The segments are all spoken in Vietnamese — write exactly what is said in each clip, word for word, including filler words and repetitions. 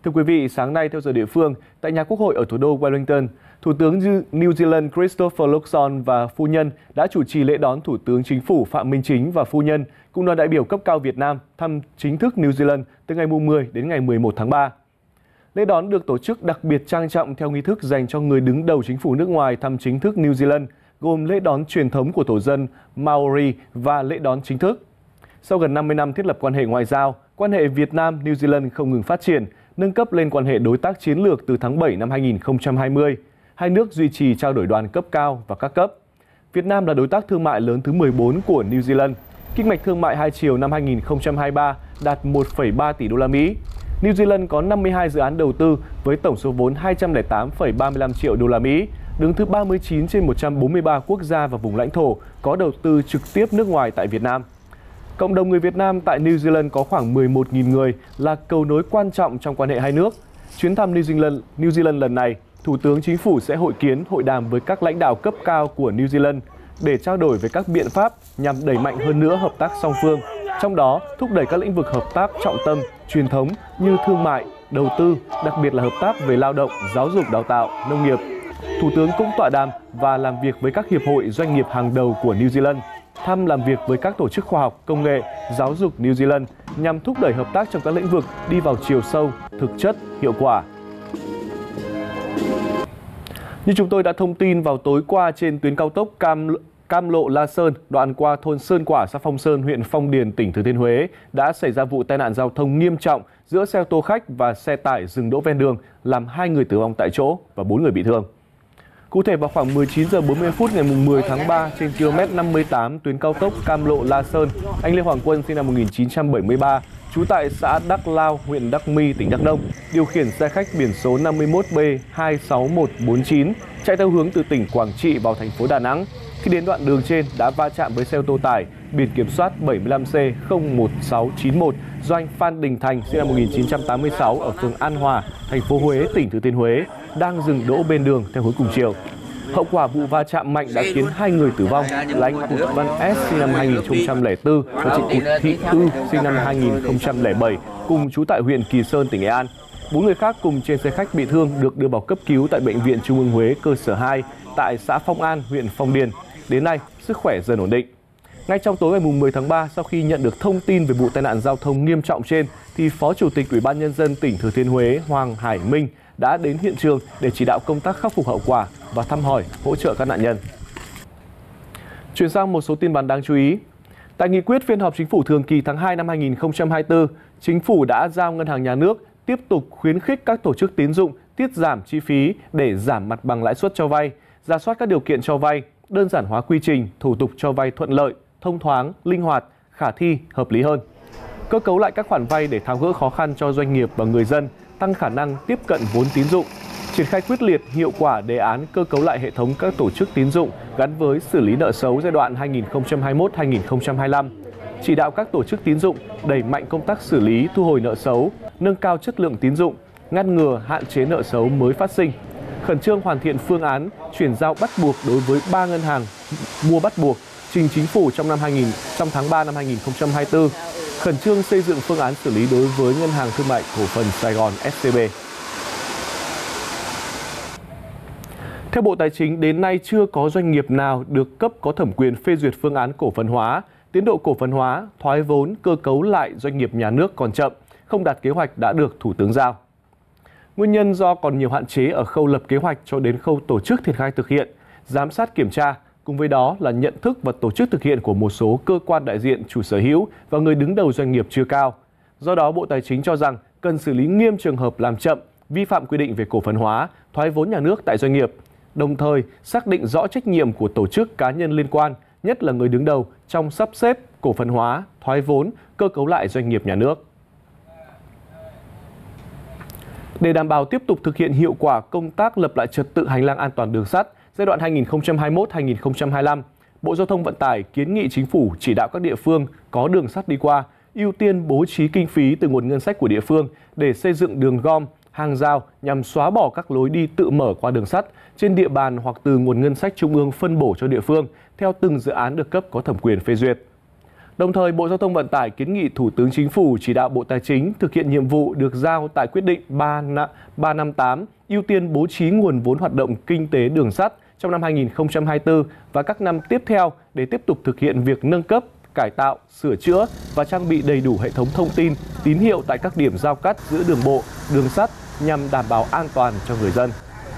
Thưa quý vị, sáng nay theo giờ địa phương, tại nhà Quốc hội ở thủ đô Wellington, Thủ tướng New Zealand Christopher Luxon và phu nhân đã chủ trì lễ đón Thủ tướng Chính phủ Phạm Minh Chính và phu nhân cùng đoàn đại biểu cấp cao Việt Nam thăm chính thức New Zealand từ ngày mười đến ngày mười một tháng ba. Lễ đón được tổ chức đặc biệt trang trọng theo nghi thức dành cho người đứng đầu chính phủ nước ngoài thăm chính thức New Zealand, gồm lễ đón truyền thống của thổ dân Maori và lễ đón chính thức. Sau gần năm mươi năm thiết lập quan hệ ngoại giao, quan hệ Việt Nam-New Zealand không ngừng phát triển, nâng cấp lên quan hệ đối tác chiến lược từ tháng bảy năm hai nghìn không trăm hai mươi. Hai nước duy trì trao đổi đoàn cấp cao và các cấp. Việt Nam là đối tác thương mại lớn thứ mười bốn của New Zealand. Kinh mạch thương mại hai chiều năm hai nghìn không trăm hai mươi ba đạt một phẩy ba tỷ đô la Mỹ. New Zealand có năm mươi hai dự án đầu tư với tổng số vốn hai trăm lẻ tám phẩy ba mươi lăm triệu đô la Mỹ, đứng thứ ba mươi chín trên một trăm bốn mươi ba quốc gia và vùng lãnh thổ có đầu tư trực tiếp nước ngoài tại Việt Nam. Cộng đồng người Việt Nam tại New Zealand có khoảng mười một nghìn người, là cầu nối quan trọng trong quan hệ hai nước. Chuyến thăm New Zealand, New Zealand lần này, Thủ tướng Chính phủ sẽ hội kiến, hội đàm với các lãnh đạo cấp cao của New Zealand để trao đổi về các biện pháp nhằm đẩy mạnh hơn nữa hợp tác song phương, trong đó thúc đẩy các lĩnh vực hợp tác trọng tâm, truyền thống như thương mại, đầu tư, đặc biệt là hợp tác về lao động, giáo dục đào tạo, nông nghiệp. Thủ tướng cũng tọa đàm và làm việc với các hiệp hội doanh nghiệp hàng đầu của New Zealand, thăm làm việc với các tổ chức khoa học, công nghệ, giáo dục New Zealand nhằm thúc đẩy hợp tác trong các lĩnh vực đi vào chiều sâu, thực chất, hiệu quả. Như chúng tôi đã thông tin vào tối qua, trên tuyến cao tốc Cam Cam Lộ - La Sơn, đoạn qua thôn Sơn Quả, xã Phong Sơn, huyện Phong Điền, tỉnh Thừa Thiên Huế đã xảy ra vụ tai nạn giao thông nghiêm trọng giữa xe ô tô khách và xe tải dừng đỗ ven đường, làm hai người tử vong tại chỗ và bốn người bị thương. Cụ thể vào khoảng mười chín giờ bốn mươi phút ngày mười tháng ba, trên km năm mươi tám tuyến cao tốc Cam Lộ - La Sơn, anh Lê Hoàng Quân sinh năm một nghìn chín trăm bảy mươi ba, trú tại xã Đắc Lao, huyện Đắc My, tỉnh Đắk Nông, điều khiển xe khách biển số năm mươi mốt B hai sáu một bốn chín chạy theo hướng từ tỉnh Quảng Trị vào thành phố Đà Nẵng. Khi đến đoạn đường trên đã va chạm với xe ô tô tải biển kiểm soát bảy lăm C không một sáu chín một do anh Phan Đình Thành sinh năm một nghìn chín trăm tám mươi sáu ở phường An Hòa, thành phố Huế, tỉnh Thừa Thiên Huế đang dừng đỗ bên đường theo hướng cùng chiều. Hậu quả vụ va chạm mạnh đã khiến hai người tử vong là anh Cụt Văn S sinh năm hai nghìn không trăm lẻ bốn và chị Cụt Thị Ư sinh năm hai nghìn không trăm lẻ bảy cùng trú tại huyện Kỳ Sơn, tỉnh Nghệ An. Bốn người khác cùng trên xe khách bị thương được đưa vào cấp cứu tại Bệnh viện Trung ương Huế cơ sở hai tại xã Phong An, huyện Phong Điền. Đến nay, sức khỏe dần ổn định. Ngay trong tối ngày mười tháng ba, sau khi nhận được thông tin về vụ tai nạn giao thông nghiêm trọng trên, thì Phó Chủ tịch Ủy ban Nhân dân tỉnh Thừa Thiên Huế Hoàng Hải Minh đã đến hiện trường để chỉ đạo công tác khắc phục hậu quả và thăm hỏi, hỗ trợ các nạn nhân. Chuyển sang một số tin vắn đáng chú ý. Tại nghị quyết phiên họp Chính phủ thường kỳ tháng hai năm hai nghìn không trăm hai mươi tư, Chính phủ đã giao Ngân hàng Nhà nước tiếp tục khuyến khích các tổ chức tín dụng tiết giảm chi phí để giảm mặt bằng lãi suất cho vay, rà soát các điều kiện cho vay, đơn giản hóa quy trình, thủ tục cho vay thuận lợi, thông thoáng, linh hoạt, khả thi, hợp lý hơn. Cơ cấu lại các khoản vay để tháo gỡ khó khăn cho doanh nghiệp và người dân, tăng khả năng tiếp cận vốn tín dụng, triển khai quyết liệt hiệu quả đề án cơ cấu lại hệ thống các tổ chức tín dụng gắn với xử lý nợ xấu giai đoạn hai nghìn không trăm hai mươi mốt đến hai nghìn không trăm hai mươi lăm, chỉ đạo các tổ chức tín dụng đẩy mạnh công tác xử lý thu hồi nợ xấu, nâng cao chất lượng tín dụng, ngăn ngừa hạn chế nợ xấu mới phát sinh, khẩn trương hoàn thiện phương án chuyển giao bắt buộc đối với ba ngân hàng mua bắt buộc trình Chính phủ trong năm hai nghìn trong tháng ba năm hai nghìn không trăm hai mươi tư, khẩn trương xây dựng phương án xử lý đối với Ngân hàng Thương mại Cổ phần Sài Gòn ét xê bê. Theo Bộ Tài chính, đến nay chưa có doanh nghiệp nào được cấp có thẩm quyền phê duyệt phương án cổ phần hóa, tiến độ cổ phần hóa, thoái vốn, cơ cấu lại doanh nghiệp nhà nước còn chậm, không đạt kế hoạch đã được Thủ tướng giao. Nguyên nhân do còn nhiều hạn chế ở khâu lập kế hoạch cho đến khâu tổ chức triển khai thực hiện, giám sát kiểm tra, cùng với đó là nhận thức và tổ chức thực hiện của một số cơ quan đại diện, chủ sở hữu và người đứng đầu doanh nghiệp chưa cao. Do đó, Bộ Tài chính cho rằng cần xử lý nghiêm trường hợp làm chậm, vi phạm quy định về cổ phần hóa, thoái vốn nhà nước tại doanh nghiệp, đồng thời xác định rõ trách nhiệm của tổ chức cá nhân liên quan, nhất là người đứng đầu trong sắp xếp, cổ phần hóa, thoái vốn, cơ cấu lại doanh nghiệp nhà nước. Để đảm bảo tiếp tục thực hiện hiệu quả công tác lập lại trật tự hành lang an toàn đường sắt giai đoạn hai nghìn không trăm hai mươi mốt đến hai nghìn không trăm hai mươi lăm, Bộ Giao thông Vận tải kiến nghị Chính phủ chỉ đạo các địa phương có đường sắt đi qua ưu tiên bố trí kinh phí từ nguồn ngân sách của địa phương để xây dựng đường gom, hàng rào nhằm xóa bỏ các lối đi tự mở qua đường sắt trên địa bàn hoặc từ nguồn ngân sách trung ương phân bổ cho địa phương theo từng dự án được cấp có thẩm quyền phê duyệt. Đồng thời, Bộ Giao thông Vận tải kiến nghị Thủ tướng Chính phủ chỉ đạo Bộ Tài chính thực hiện nhiệm vụ được giao tại quyết định ba năm tám, ưu tiên bố trí nguồn vốn hoạt động kinh tế đường sắt trong năm hai nghìn không trăm hai mươi tư và các năm tiếp theo để tiếp tục thực hiện việc nâng cấp, cải tạo, sửa chữa và trang bị đầy đủ hệ thống thông tin, tín hiệu tại các điểm giao cắt giữa đường bộ, đường sắt nhằm đảm bảo an toàn cho người dân.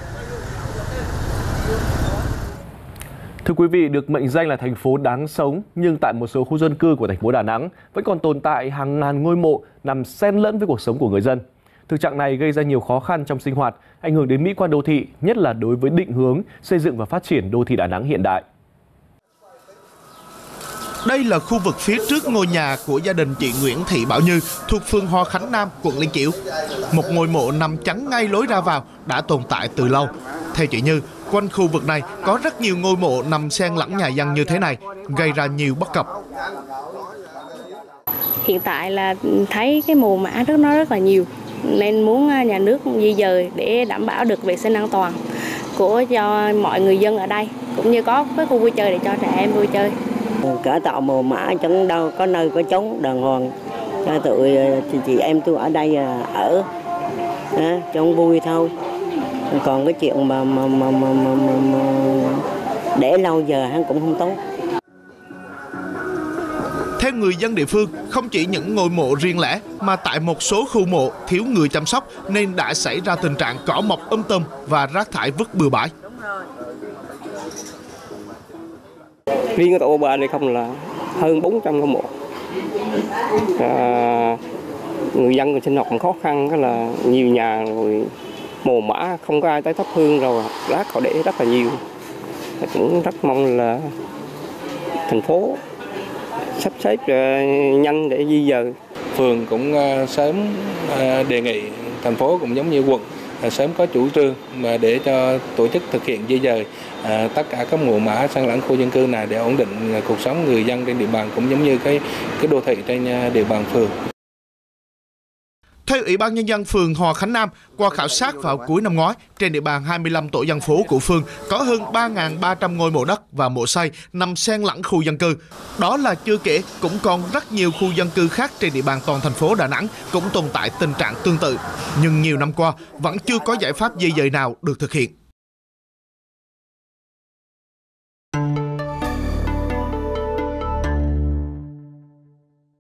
Thưa quý vị, được mệnh danh là thành phố đáng sống, nhưng tại một số khu dân cư của thành phố Đà Nẵng vẫn còn tồn tại hàng ngàn ngôi mộ nằm xen lẫn với cuộc sống của người dân. Thực trạng này gây ra nhiều khó khăn trong sinh hoạt, ảnh hưởng đến mỹ quan đô thị, nhất là đối với định hướng xây dựng và phát triển đô thị Đà Nẵng hiện đại. Đây là khu vực phía trước ngôi nhà của gia đình chị Nguyễn Thị Bảo Như thuộc phường Hòa Khánh Nam, quận Liên Chiểu. Một ngôi mộ nằm chắn ngay lối ra vào đã tồn tại từ lâu. Theo chị Như, quanh khu vực này có rất nhiều ngôi mộ nằm xen lẫn nhà dân như thế này, gây ra nhiều bất cập. Hiện tại là thấy cái mồ mã rất nó rất là nhiều, nên muốn nhà nước di dời để đảm bảo được vệ sinh an toàn của cho mọi người dân ở đây, cũng như có cái khu vui chơi để cho trẻ em vui chơi. Cải tạo mồ mã chẳng đâu có nơi có trống đàng hoàng cho tụi chị, chị em tôi ở đây ở à, cho vui thôi. Còn cái chuyện mà, mà, mà, mà, mà, mà, mà để lâu giờ hắn cũng không tốt. Theo người dân địa phương, không chỉ những ngôi mộ riêng lẻ mà tại một số khu mộ thiếu người chăm sóc nên đã xảy ra tình trạng cỏ mọc um tùm và rác thải vứt bừa bãi. Riêng ở tổ ba này không là hơn bốn trăm ngôi mộ. À, người dân sinh hoạt khó khăn, cái là nhiều nhà rồi mồ mã không có ai tới thắp hương, rồi rác họ để rất là nhiều. Cũng rất mong là thành phố sắp xếp nhanh để di dời. Phường cũng sớm đề nghị thành phố cũng giống như quận sớm có chủ trương mà để cho tổ chức thực hiện di dời à, tất cả các mồ mã xen lẫn khu dân cư này để ổn định cuộc sống người dân trên địa bàn, cũng giống như cái cái đô thị trên địa bàn phường. Theo Ủy ban Nhân dân phường Hòa Khánh Nam, qua khảo sát vào cuối năm ngoái, trên địa bàn hai mươi lăm tổ dân phố của phường có hơn ba nghìn ba trăm ngôi mộ đất và mộ xây nằm xen lẫn khu dân cư. Đó là chưa kể, cũng còn rất nhiều khu dân cư khác trên địa bàn toàn thành phố Đà Nẵng cũng tồn tại tình trạng tương tự. Nhưng nhiều năm qua, vẫn chưa có giải pháp di dời nào được thực hiện.